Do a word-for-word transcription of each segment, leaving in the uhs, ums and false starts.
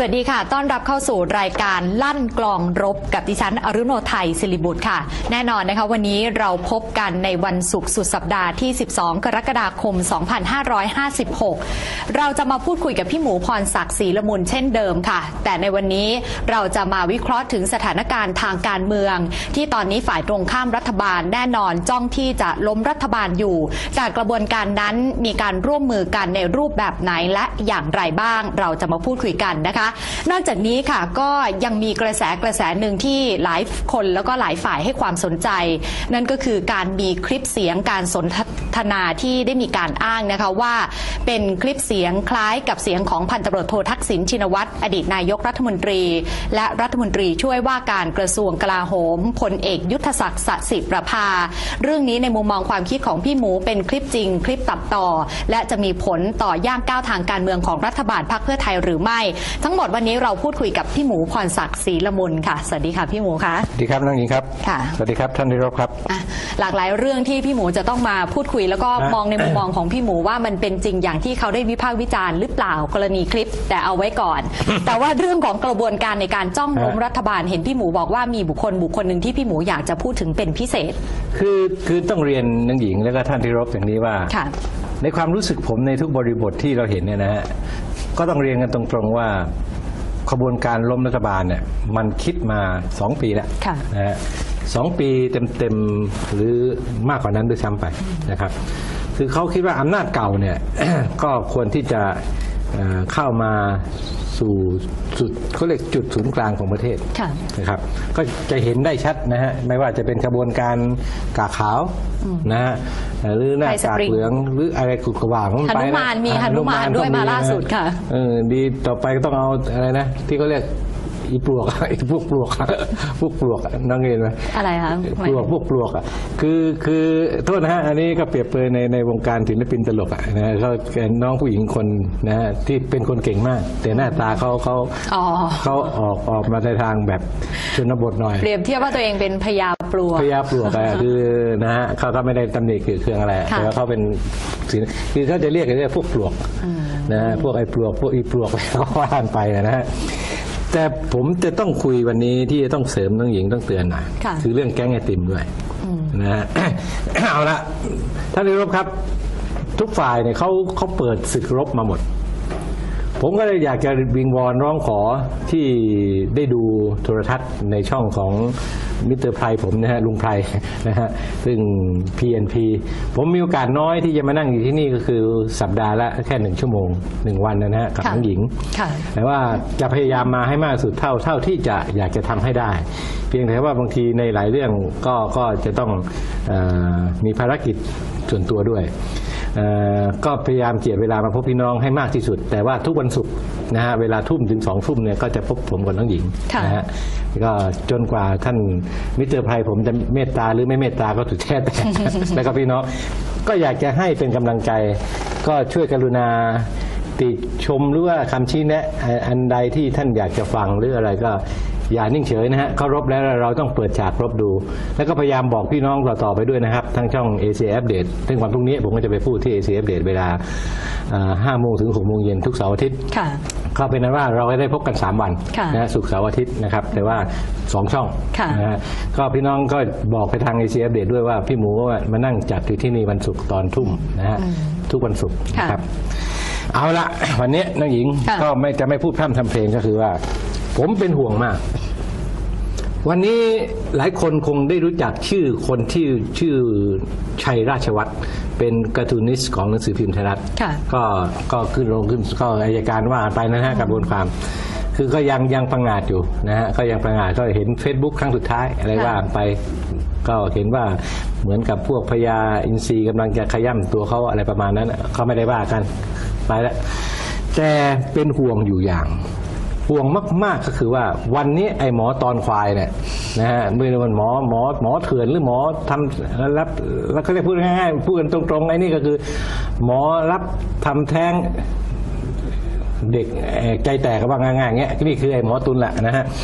วัสดีค่ะต้อนรับเข้าสู่รายการลั่นกลองรบกับดิฉันอรุโนไทยศิริบุตรค่ะแน่นอนนะคะวันนี้เราพบกันในวันศุกร์สุดสัปดาห์ที่สิบสองกรกฎาคมสองพันห้าร้อยห้าสิบหกเราจะมาพูดคุยกับพี่หมูพรศักดิ์ศรีละมุนเช่นเดิมค่ะแต่ในวันนี้เราจะมาวิเคราะห์ถึงสถานการณ์ทางการเมืองที่ตอนนี้ฝ่ายตรงข้ามรัฐบาลแน่นอนจ้องที่จะล้มรัฐบาลอยู่จากกระบวนการนั้นมีการร่วมมือกันในรูปแบบไหนและอย่างไรบ้างเราจะมาพูดคุยกันนะคะนอกจากนี้ค่ะก็ยังมีกระแสกระแสหนึ่งที่หลายคนแล้วก็หลายฝ่ายให้ความสนใจนั่นก็คือการมีคลิปเสียงการสนทนาที่ได้มีการอ้างนะคะว่าเป็นคลิปเสียงคล้ายกับเสียงของพันตำรวจโททักษิณชินวัตรอดีตนายกรัฐมนตรีและรัฐมนตรีช่วยว่าการกระทรวงกลาโหมพลเอกยุทธศักดิ์สสิประภาเรื่องนี้ในมุมมองความคิดของพี่หมูเป็นคลิปจริงคลิปตัดต่อและจะมีผลต่อย่างก้าวทางการเมืองของรัฐบาลพรรคเพื่อไทยหรือไม่ทั้งหมดวันนี้เราพูดคุยกับพี่หมูพรศักดิ์ศรีละมุนค่ะสวัสดีค่ะพี่หมูค่ะสวัสดีครับน้องหญิงครับค่ะสวัสดีครับท่านที่รบครับหลากหลายเรื่องที่พี่หมูจะต้องมาพูดคุยแล้วก็มองในมุมมองของพี่หมูว่ามันเป็นจริงอย่างที่เขาได้วิพากษ์วิจารณ์หรือเปล่ากรณีคลิปแต่เอาไว้ก่อน แต่ว่าเรื่องของกระบวนการในการจ้องล้มรัฐบาลเห็นพี่หมูบอกว่ามีบุคคลบุคคลหนึ่งที่พี่หมูอยากจะพูดถึงเป็นพิเศษคือคือต้องเรียนน้องหญิงแล้วก็ท่านที่รบอย่างนี้ว่าในความรู้สึกผมในทุกบริบทที่เราเห็นเนี่ยนะฮะก็ต้องเรียนกันตรงๆว่าขบวนการล้มรัฐบาลเนี่ยมันคิดมาสองปีแล้วนะฮะสองปีเต็มๆหรือมากกว่านั้นด้วยซ้ำไปนะครับคือเขาคิดว่าอำนาจเก่าเนี่ย ก็ควรที่จะเข้ามาสู่จุดเขาเรียกจุดศูนย์กลางของประเทศนะครับก็จะเห็นได้ชัดนะฮะไม่ว่าจะเป็นกระบวนการกาขาวนะฮะหรือหน้ากากเหลืองหรืออะไรกุดกระว่างไปหนุมานมีหนุมานด้วยมาล่าสุดค่ะเออดีต่อไปก็ต้องเอาอะไรนะที่เขาเรียกอีปลวกไอ้พวกปลวกพวกปลวกน้องเห็นไหมอะไรคะปลวกพวกปลวกอ่ะคือคือโทษนะฮะอันนี้ก็เปรียบเปรยในในวงการศิลปินตลกอ่ะนะเขาน้องผู้หญิงคนนะฮะที่เป็นคนเก่งมากแต่หน้าตาเขาเขาเขาออกออกมาในทางแบบชนบทหน่อยเปรียบเทียบว่าตัวเองเป็นพญาปลวกพญาปลวกอ่ะคือนะฮะเขาก็ไม่ได้ตำหนิคือเครื่องอะไรแต่ว่าเขาเป็นคือเขาจะเรียกกันว่าพวกปลวกนะพวกไอ้ปลวกพวกอีปลวกเขาว่ากันไปนะฮะแต่ผมจะต้องคุยวันนี้ที่จะต้องเสริมน้องหญิงต้องเตือนหน่อยคือเรื่องแก๊งไอติมด้วยนะฮะ เอาละท่านนายกครับทุกฝ่ายเนี่ยเขาเขาเปิดศึกรบมาหมดผมก็เลยอยากจะวิงวอนร้องขอที่ได้ดูโทรทัศน์ในช่องของมิสเตอร์ไพรผมนะฮะลุงไพรนะฮะซึ่ง พี เอ็น พี ผมมีโอกาสน้อยที่จะมานั่งอยู่ที่นี่ก็คือสัปดาห์ละแค่หนึ่งชั่วโมงหนึ่งวันนะฮะกับน้องหญิงแต่ว่าจะพยายามมาให้มากสุดเท่าเท่าที่จะอยากจะทำให้ได้เพียงแต่ว่าบางทีในหลายเรื่องก็ก็จะต้องเอ่อมีภารกิจส่วนตัวด้วยก็พยายามเจียดเวลามาพบพี่น้องให้มากที่สุดแต่ว่าทุกวันศุกร์นะฮะเวลาทุ่มถึงสองทุ่มเนี่ยก็จะพบผมกับน้องหญิงนะฮะก็จนกว่าท่านมิสเตอร์ไพรผมจะเมตตาหรือไม่เมตตาก็สุดแท้แต่แล้วก็พี่น้องก็อยากจะให้เป็นกำลังใจก็ช่วยกรุณาติชมหรือว่าคำชี้แนะอันใดที่ท่านอยากจะฟังหรืออะไรก็อย่านิ่งเฉยนะฮะเขารบแล้วเราต้องเปิดฉากรบดูแล้วก็พยายามบอกพี่น้องต่อๆไปด้วยนะครับทั้งช่อง เอ ซี อัปเดตซึ่งวันพรุ่งนี้ผมก็จะไปพูดที่ เอ ซี อัปเดตเวลาห้าโมงถึงหกโมงเย็นทุกเสาร์อาทิตย์ก็เป็นนั้นว่าเราได้พบกันสามวันนะศุกร์เสาร์อาทิตย์นะครับแต่ว่าสองช่องนะฮะก็พี่น้องก็บอกไปทาง เอ ซี อัปเดตด้วยว่าพี่หมูว่ามานั่งจัดอยู่ที่นี่วันศุกร์ตอนทุ่มนะฮะทุกวันศุกร์นะครับเอาละวันนี้น้องหญิงก็ไม่จะไม่พูดพร่ำทำเพลงก็คือว่าผมเป็นห่วงมากวันนี้หลายคนคงได้รู้จักชื่อคนที่ชื่อชัยราชวัฒน์เป็นการ์ตูนิสต์ของหนังสือพิมพ์ไทยรัฐก็ก็ขึ้นลงขึ้นก็อัยการว่าไปนะฮะกระบวนความคือก็ยังยังประงาดอยู่นะฮะก็ยังประงาดก็เห็น Facebook ครั้งสุดท้ายอะไรว่าไปก็เห็นว่าเหมือนกับพวกพญาอินทรีกำลังจะขย่ำตัวเขาอะไรประมาณนั้นเขาไม่ได้ว่ากันไปแล้วแต่เป็นห่วงอยู่อย่างห่วงมากๆก็คือว่าวันนี้ไอ้หมอตอนควายเนี่ยนะฮะไม่รู้มันหมอหมอหมอเถื่อนหรือหมอทำรับแล้วก็เรียกพูดง่ายๆพูดกันตรงๆไอ้นี่ก็คือหมอรับทำแท้งเด็กใจแตกก็ว่าง่ายๆเงี้ยนี่คือไอ้หมอตุลแหละนะฮะ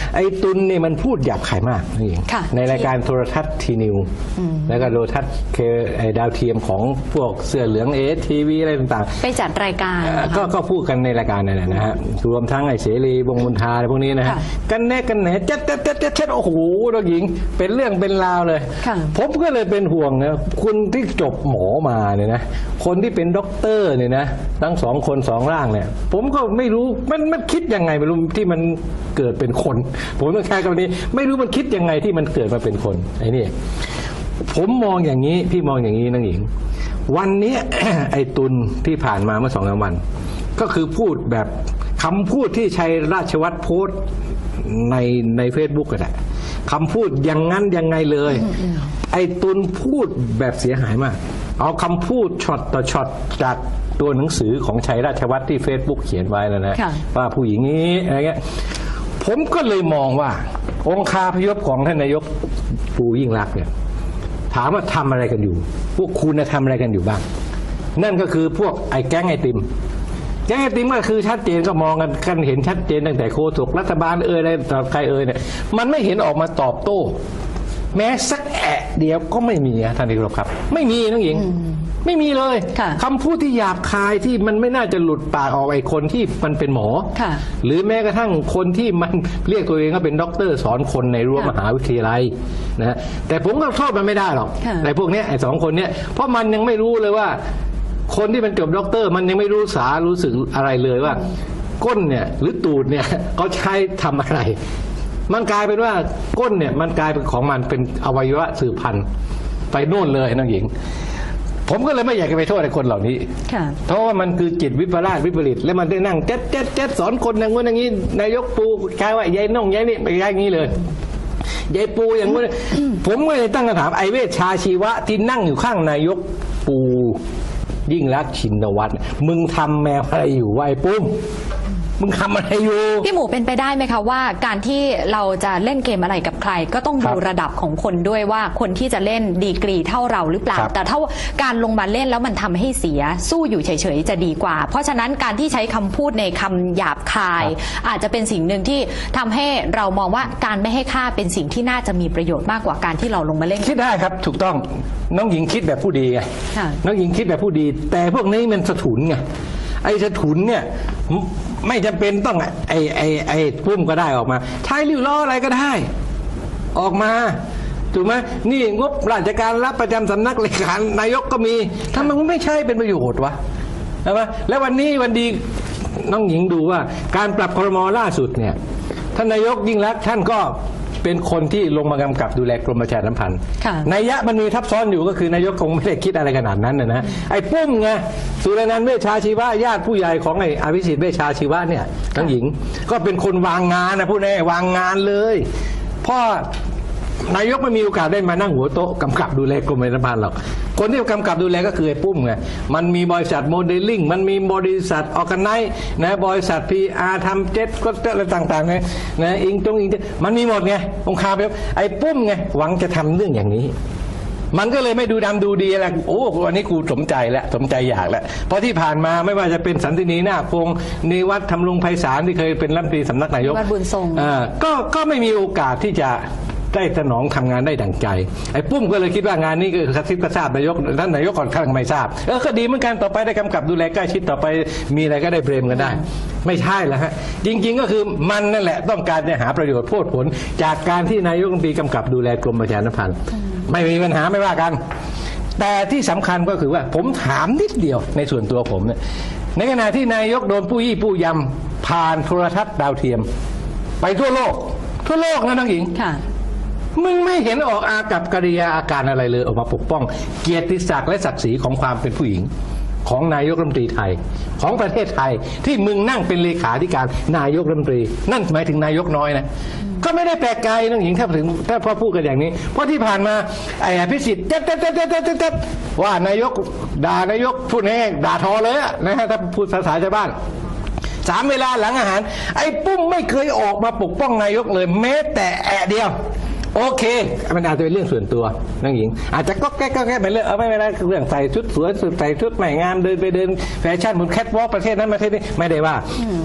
ไอ้ตุลเนี่ยมันพูดหยาบคายมากนี่ในรายการโทรทัศน์ทีนิวแล้วก็โทรทัศน์เคไอ้ดาวเทียมของพวกเสื้อเหลืองเอสทีวีอะไรต่างๆไปจัดรายการก็ก็พูดกันในรายการนั่นแหละนะฮะรวมทั้งไอ้เสรีวงศ์มนทาอะไรพวกนี้นะฮะกันแน่กันแหนเจ็ดเจ็ดเจ็ดเจ็ดเจ็ดโอ้โหน้องหญิงเป็นเรื่องเป็นราวเลยผมก็เลยเป็นห่วงนะคุณที่จบหมอมาเนี่ยนะคนที่เป็นด็อกเตอร์เนี่ยนะทั้งสองคนสองร่างเนี่ยผมก็ไม่รู้มันมันคิดยังไงไม่รู้ที่มันเกิดเป็นคนผมต้องใช้คำนี้ไม่รู้มันคิดยังไงที่มันเกิดมาเป็นคนไอ้นี่ผมมองอย่างนี้พี่มองอย่างนี้น้องหญิงวันนี้ ไอ้ตุลที่ผ่านมาเมื่อสองสามวันก็คือพูดแบบคำพูดที่ชัยราชวัฒน์โพสต์ในในเฟซบุ๊กก็ได้คำพูดอย่างนั้นยังไงเลยไอ้ตุลพูดแบบเสียหายมากเอาคำพูดช็อตต่อช็อตจากตัวหนังสือของชัยราชวัฒน์ที่เฟซบุ๊กเขียนไว้แล้วนะว่าผู้หญิงนี้อะไรเงี้ยผมก็เลยมองว่าองคาพยพของท่านนายกปูยิ่งรักเนี่ยถามว่าทำอะไรกันอยู่พวกคุณทำอะไรกันอยู่บ้างนั่นก็คือพวกไอ้แก๊งไอติมแก๊งไอติมก็คือชัดเจนก็มองกันกันเห็นชัดเจนตั้งแต่โฆษกรัฐบาลเอ่ยอะไรต่อใครเอ่ยเนี่ยมันไม่เห็นออกมาตอบโต้แม้สักแอะเดียวก็ไม่มีท่านที่เคารพครับไม่มีน้องหญิงไม่มีเลยคำพูดที่หยาบคายที่มันไม่น่าจะหลุดปากออกไอ้คนที่มันเป็นหมอหรือแม้กระทั่งคนที่มันเรียกตัวเองว่าเป็นด็อกเตอร์สอนคนในรั้วมหาวิทยาลัยนะแต่ผมก็โทษมันไม่ได้หรอกในพวกนี้ไอ้สองคนเนี้ยเพราะมันยังไม่รู้เลยว่าคนที่มันจบด็อกเตอร์มันยังไม่รู้สารู้สึกอะไรเลยว่าก้นเนี่ยหรือตูดเนี่ยเขาใช้ทำอะไรมันกลายเป็นว่าก้นเนี่ยมันกลายเป็นของมันเป็นอวัยวะสืบพันธุ์ไปโน่นเลยน้องหญิงผมก็เลยไม่อยากจะไปโทษไอ้คนเหล่านี้เพราะว่ามันคือจิตวิปลาสวิปริตแล้วมันได้นั่งเจ๊ดเจ๊ดเจ๊ดสอนคนอย่างงู้นอย่างนี้นายกปูกลายว่ายายน้องยายนี่ไปอย่างนี้เลยยายปูอย่างงู้นผมก็เลยตั้งคำถามไอเวชชาชีวะที่นั่งอยู่ข้างนายกปูยิ่งรักชินวัตรมึงทำแมวอะไรอยู่วะไอ้ปุ้มมึงทำอะไรอยู่พี่หมูเป็นไปได้ไหมคะว่าการที่เราจะเล่นเกมอะไรกับใครก็ต้องดูระดับของคนด้วยว่าคนที่จะเล่นดีกรีเท่าเราหรือเปล่าแต่ถ้าการลงมาเล่นแล้วมันทำให้เสียสู้อยู่เฉยๆจะดีกว่าเพราะฉะนั้นการที่ใช้คำพูดในคำหยาบคายอาจจะเป็นสิ่งหนึ่งที่ทำให้เรามองว่าการไม่ให้ค่าเป็นสิ่งที่น่าจะมีประโยชน์มากกว่าการที่เราลงมาเล่นคิดได้ครับถูกต้องน้องหญิงคิดแบบผู้ดีไงน้องหญิงคิดแบบผู้ดีแต่พวกนี้มันสะถุนไงไอ้สะถุนเนี่ยไม่จำเป็นต้องไอ้ไอ้ไอ้พุ่มก็ได้ออกมาใช้ริ้วล้ออะไรก็ได้ออกมาถูกไหมนี่งบราชการรับประจำสำนักเลขานายกก็มีทำไมมันไม่ใช่เป็นประโยชน์วะใช่ไหมแล้ววันนี้วันดีน้องหญิงดูว่าการปรับครม.ล่าสุดเนี่ยท่านนายกยิ่งรักท่านก็เป็นคนที่ลงมากำกับดูแลกรมประชาสัมพันธ์นัยยะมันมีทับซ้อนอยู่ก็คือนายกคงไม่ได้คิดอะไรขนาดนั้นนะนะไอ้ปุ้มไงสุรนันท์เวชชาชีวะญาติผู้ใหญ่ของไอ้อภิสิทธิ์เวชชาชีวะเนี่ยทั้งหญิงก็เป็นคนวางงานนะผู้แน่วางงานเลยพ่อนายกไม่มีโอกาสได้มานั่งหัวโต๊ะกำกับดูแลกรมประชาสัมพันธ์หรอกคนที่กำกับดูแลก็คือไอ้ปุ้มไงมันมีบริษัทโมเดลลิ่งมันมีบริษัทออร์แกไนซ์นะบริษัท พี อาร์ ทำเจ็ตก็อะไรต่างๆไงนะอิงตรงอิงมันมีหมดไงองค์คาไปไอ้ปุ้มไงหวังจะทำเรื่องอย่างนี้มันก็เลยไม่ดูดำดูดีอะไรโอ้วันนี้กูสมใจแล้วสมใจอยากแล้วเพราะที่ผ่านมาไม่ว่าจะเป็นสันตินีนาคพงศ์นิวัฒน์ธรรมรงค์ไพศาลที่เคยเป็นรัฐมนตรีสำนักนายกบุญทรงอ่าก็ก็ไม่มีโอกาสที่จะได้สนองทำงานได้ดั่งใจไอ้ปุ้มก็เลยคิดว่างานนี้ก็กระซิบกระซาบนายกท่านนายกก่อนข้างไม่ทราบเออก็ดีเหมือนกันต่อไปได้กำกับดูแลใกล้ชิดต่อไปมีอะไรก็ได้เบรมกันได้ไม่ใช่แล้วฮะจริงๆก็คือมันนั่นแหละต้องการจะหาประโยชน์โพดผลจากการที่นายกรัฐมนตรีกำกับดูแลกรมประชาสัมพันธ์ไม่มีปัญหาไม่ว่ากันแต่ที่สำคัญก็คือว่าผมถามนิดเดียวในส่วนตัวผมเนี่ยในขณะที่นายกโดนผู้ยี่ผู้ยำผ่านโทรทัศน์ดาวเทียมไปทั่วโลกทั่วโลกนะน้องหญิงมึงไม่เห็นออกอากับกิริยาอาการอะไรเลยออกมาปกป้องเกียรติศักดิ์และศักดิ์ศรีของความเป็นผู้หญิงของนายกรัฐมนตรีไทยของประเทศไทยที่มึงนั่งเป็นเลขาธิการนายกรัฐมนตรีนั่นหมายถึงนายกน้อยนะก็ไม่ได้แปลกใจน้องหญิงถ้าถึงถ้าพอพูดกันอย่างนี้เพราะที่ผ่านมาไอ้อภิสิทธิ์เจ๊ดเจ๊ดเจ๊ดเจ๊ดเจ๊ดเจ๊ดว่านายกด่านายกพูดแห้งด่าทอเลยนะฮะถ้าพูดภาษาชาวบ้านสามเวลาหลังอาหารไอ้ปุ้มไม่เคยออกมาปกป้องนายกเลยแม้แต่แอะเดียวโอเคมันอาจจะเป็นเรื่องส่วนตัวน้องหญิงอาจจะก็แก้ก็แก้ไปเรื่องเอาไม่เป็นไรเรื่องใส่ชุดสวยใส่ชุดใหม่งามเดินไปเดินแฟชั่นบนแคทวอล์กประเทศนั้นประเทศนี้ไม่ได้ว่า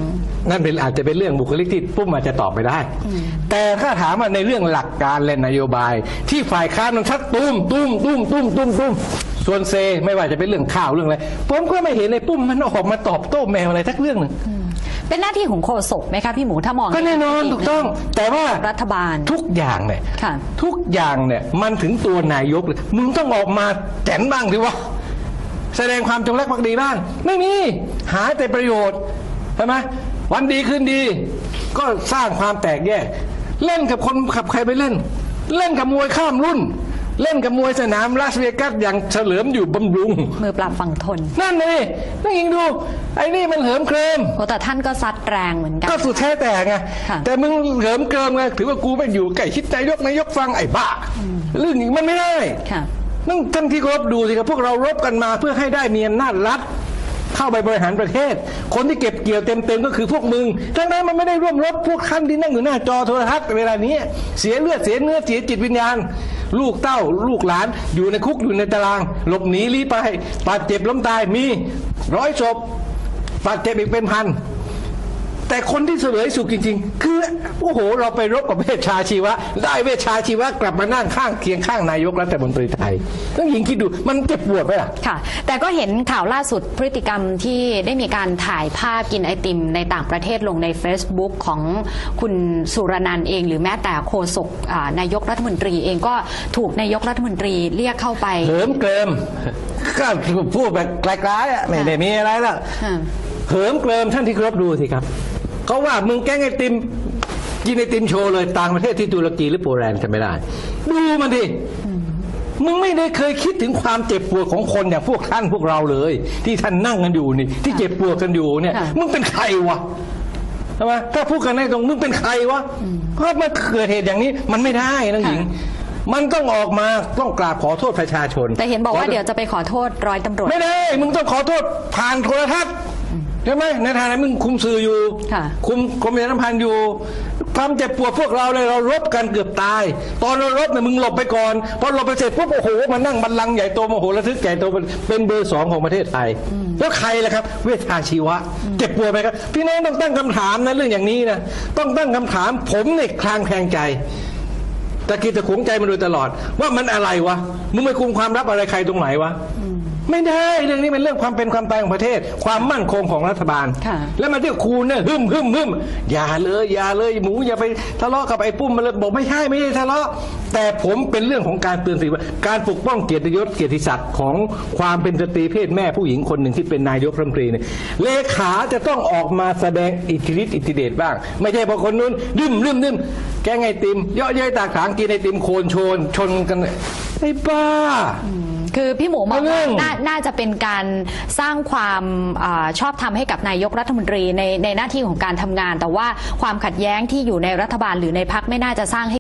นั่นเป็นอาจจะเป็นเรื่องบุคลิกที่ปุ้มอาจจะตอบไม่ได้ แต่ถ้าถามว่าในเรื่องหลักการและนโยบาย ที่ฝ่ายค้านมันชักตุ้มตุ้มตุ้มตุ้มตุ้มตุ้มส่วนเซไม่ว่าจะเป็นเรื่องข้าวเรื่องอะไรผมก็ไม่เห็นในปุ้มมันออกมาตอบโต้แมวอะไรทักเรื่องหนึ่งเป็นหน้าที่ของโฆษกไหมคะพี่หมูถ้ามองก็แน่นอนถูกต้องแต่ว่ารัฐบาลทุกอย่างเนี่ยทุกอย่างเนี่ยมันถึงตัวนายกเลยมึงต้องออกมาแจ๋นบ้างสิวะแสดงความจงรักภักดีบ้างไม่มีหาแต่ประโยชน์ใช่ไหมวันดีคืนดีก็สร้างความแตกแยกเล่นกับคนขับใครไปเล่นเล่นกับมวยข้ามรุ่นเล่นกับมวยสนามลาสเวกัสอย่างเฉลิมอยู่บำรุงมือปราบฝั่งทนนั่นเลยนั่งยิงดูไอ้นี่มันเหิมเกริมโอ้แต่ท่านก็ซัดแรงเหมือนกันก็สุดแท้แต่ไงแต่มึงเหิมเกริมไงถือว่ากูไปอยู่ใกล้ชิดนายกนายกฟังไอ้บ้าเรื่องนี้มันไม่ได้นั่งท่านที่เคารพดูสิครับพวกเรารบกันมาเพื่อให้ได้มีอำนาจรัฐเข้าไปบริหารประเทศคนที่เก็บเกี่ยวเต็มๆก็คือพวกมึงดังนั้นมันไม่ได้ร่วมรบพวกท่านที่นั่งอยู่หน้าจอโทรทัศน์เวลานี้เสียเลือดเสียเนื้อเสียจิตวิญญาณลูกเต้าลูกหลานอยู่ในคุกอยู่ในตารางหลบหนีลี้ไปบาดเจ็บล้มตายมีร้อยศพบาดเจ็บอีกเป็นพันแต่คนที่เสวยสุขจริงๆคือโอ้โหเราไปรบกับเวชชาชีวะได้เวชชาชีวะกลับมานั่งข้างเคียงข้างนายกรัฐมนตรีไทยต้องหญิงคิดดูมันเจ็บปวดไหมล่ะค่ะแต่ก็เห็นข่าวล่าสุดพฤติกรรมที่ได้มีการถ่ายภาพกินไอติมในต่างประเทศลงใน Facebook ของคุณสุรนันท์เองหรือแม้แต่โฆษกนายกรัฐมนตรีเองก็ถูกนายกรัฐมนตรีเรียกเข้าไปเหิมเกริมก็พูดแบบไกลๆอ่ะไม่ได้มีอะไรละเหิมเกริมท่านที่เคารพดูสิครับเขาว่ามึงแกงไอติมกินไอติมโชว์เลยต่างประเทศที่ตุรกีหรือโปแลนด์จะไม่ได้ดูมันดิมึงไม่ได้เคยคิดถึงความเจ็บปวดของคนอย่างพวกท่านพวกเราเลยที่ท่านนั่งกันอยู่นี่ที่เจ็บปวดกันอยู่เนี่ยมึงเป็นใครวะใช่ไหมถ้าพูดกันในตรงมึงเป็นใครวะเพราะมันเกิดเหตุอย่างนี้มันไม่ได้นะหญิงมันต้องออกมาต้องกราบขอโทษประชาชนแต่เห็นบอกว่าเดี๋ยวจะไปขอโทษร้อยตำรวจไม่ได้มึงต้องขอโทษผ่านโทรทัศน์ใช่ไหมในฐานะมึงคุมสื่ออยู่คุมกรมประชาสัมพันธ์อยู่ความเจ็บปวดพวกเราเลยเรารบกันเกือบตายตอนเรารบเนี่ยมึงหลบไปก่อนพอหลบไปเสร็จปุ๊บโอ้โหมันนั่งบัลลังก์ใหญ่โตโมโหระทึกใหญ่โตเป็นเบอร์สองของประเทศไทยแล้วใครล่ะครับเวชชาชีวะเจ็บปวดไหมครับพี่น้องต้องตั้งคำถามนะเรื่องอย่างนี้นะต้องตั้งคำถามผมเนี่ยคลางแคลงใจตะกี้ตะขวงใจมาโดยตลอดว่ามันอะไรวะมึงไม่คุมความลับอะไรใครตรงไหนวะไม่ได้เรื่องนี้เป็นเรื่องความเป็นความตายของประเทศความมั่นคงของรัฐบาลแล้วมาเที่ยวคูเนี่ยหึมหึมหึมอย่าเลยอย่าเลยหมูอย่าไปทะเลาะกับไอ้ปุ้มมาเลยบอกไม่ใช่ไม่ได้ทะเลาะแต่ผมเป็นเรื่องของการเตือนสติว่าการปกป้องเกียรติยศเกียรติศักดิ์ของความเป็นสตรีเพศแม่ผู้หญิงคนหนึ่งที่เป็นนายกรัฐมนตรีเนี่ยเลขาจะต้องออกมาแสดงอิทธิฤทธิ์อิทธิเดชบ้างไม่ใช่พอคนนู้นดื่มดื่มดื่มแกงไอติมเยาะเย้ยตาขางกินไอติมโคนโชนชนกันไอ้บ้าคือพี่หมูมองว่านาน่าจะเป็นการสร้างความอชอบธรรมให้กับนายกรัฐมนตรีในในหน้าที่ของการทำงานแต่ว่าความขัดแย้งที่อยู่ในรัฐบาลหรือในพรรคไม่น่าจะสร้างให้